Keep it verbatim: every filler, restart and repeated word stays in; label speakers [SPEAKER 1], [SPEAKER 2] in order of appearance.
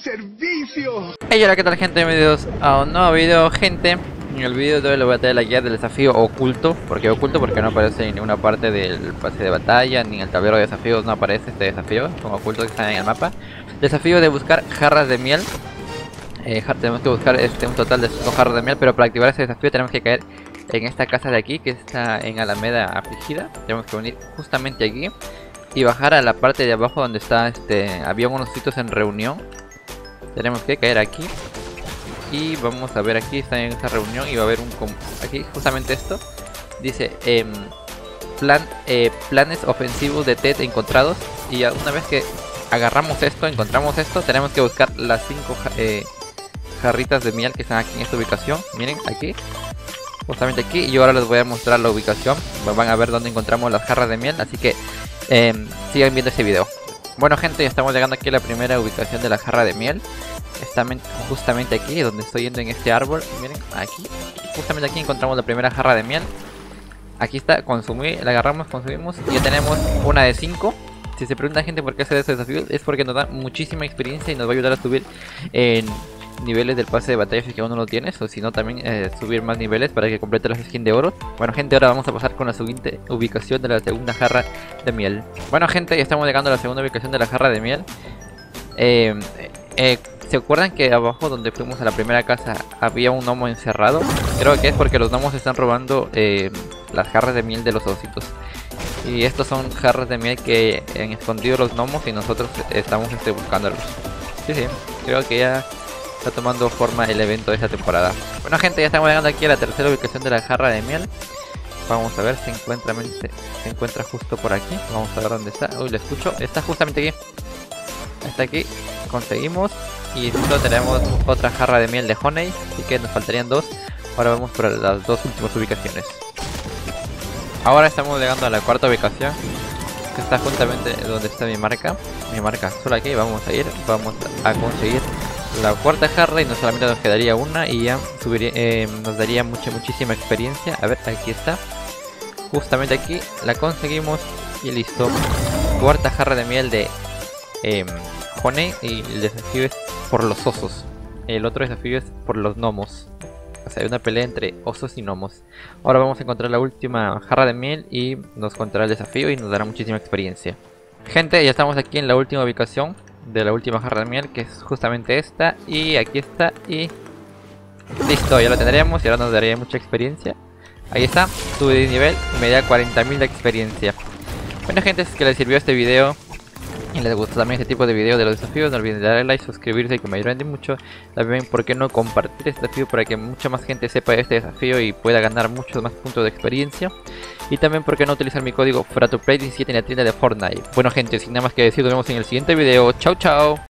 [SPEAKER 1] servicio!
[SPEAKER 2] Hey, hola, ¿qué tal, gente? Bienvenidos a un nuevo video, gente. En el video de hoy les voy a traer la guía del desafío oculto. ¿Por qué oculto? Porque no aparece en ninguna parte del pase de batalla, ni en el tablero de desafíos no aparece este desafío. Son ocultos que están en el mapa. Desafío de buscar jarras de miel. Eh, tenemos que buscar este, un total de cinco jarras de miel, pero para activar ese desafío tenemos que caer en esta casa de aquí, que está en Alameda Afligida. Tenemos que venir justamente aquí y bajar a la parte de abajo donde está este, había unos sitios en reunión. Tenemos que caer aquí y vamos a ver, aquí está en esta reunión y va a haber un, aquí justamente esto dice eh, plan, eh, planes ofensivos de Ted encontrados. Y una vez que agarramos esto, encontramos esto, tenemos que buscar las cinco eh, jarritas de miel que están aquí en esta ubicación. Miren, aquí, justamente aquí. Y yo ahora les voy a mostrar la ubicación. Van a ver dónde encontramos las jarras de miel, así que eh, sigan viendo este video. Bueno, gente, ya estamos llegando aquí a la primera ubicación de la jarra de miel. Está justamente aquí, donde estoy yendo, en este árbol. Miren, aquí, justamente aquí encontramos la primera jarra de miel. Aquí está, consumir, la agarramos, consumimos y ya tenemos una de cinco. Si se preguntan, gente, por qué hacer este desafío, es porque nos da muchísima experiencia y nos va a ayudar a subir en niveles del pase de batalla si es que aún no lo tienes, o si no también eh, subir más niveles para que complete las skins de oro. Bueno, gente, ahora vamos a pasar con la siguiente ubicación de la segunda jarra de miel. Bueno, gente, ya estamos llegando a la segunda ubicación de la jarra de miel. eh, eh, ¿Se acuerdan que abajo donde fuimos a la primera casa había un gnomo encerrado? Creo que es porque los gnomos están robando eh, las jarras de miel de los ositos. Y estos son jarras de miel que han escondido los gnomos y nosotros estamos este, buscándolos. Sí, sí, creo que ya está tomando forma el evento de esta temporada. Bueno, gente, ya estamos llegando aquí a la tercera ubicación de la jarra de miel. Vamos a ver, se encuentra, se, se encuentra justo por aquí. Vamos a ver dónde está. Uy, lo escucho. Está justamente aquí. Está aquí. Conseguimos. Y solo tenemos otra jarra de miel de honey. Así que nos faltarían dos. Ahora vamos por las dos últimas ubicaciones. Ahora estamos llegando a la cuarta ubicación, que está justamente donde está mi marca. Mi marca solo aquí. Vamos a ir. Vamos a conseguir la cuarta jarra y no solamente nos quedaría una y ya subiría, eh, nos daría mucha muchísima experiencia. A ver, aquí está, justamente aquí la conseguimos y listo. Cuarta jarra de miel de eh, honey, y el desafío es por los osos. El otro desafío es por los gnomos. O sea, hay una pelea entre osos y gnomos. Ahora vamos a encontrar la última jarra de miel y nos contará el desafío y nos dará muchísima experiencia. Gente, ya estamos aquí en la última ubicación de la última jarra de miel, que es justamente esta. Y aquí está y listo, ya la tendríamos y ahora nos daría mucha experiencia. Ahí está, subí de nivel y me da cuarenta mil de experiencia. Bueno, gente, si es que les sirvió este video y les gustó también este tipo de videos de los desafíos, no olviden darle like, suscribirse, que me ayuden mucho. También, ¿por qué no compartir este desafío para que mucha más gente sepa este desafío y pueda ganar muchos más puntos de experiencia? Y también, ¿por qué no utilizar mi código FRATUPLAY diecisiete en la tienda de Fortnite? Bueno, gente, sin nada más que decir, nos vemos en el siguiente video. Chao, chao.